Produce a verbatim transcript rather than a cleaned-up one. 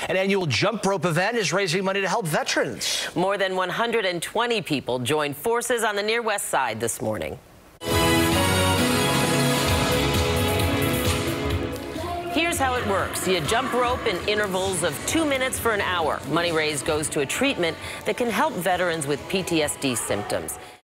An annual jump rope event is raising money to help veterans. More than one hundred twenty people joined forces on the near west side this morning. Here's how it works. You jump rope in intervals of two minutes for an hour. Money raised goes to a treatment that can help veterans with P T S D symptoms.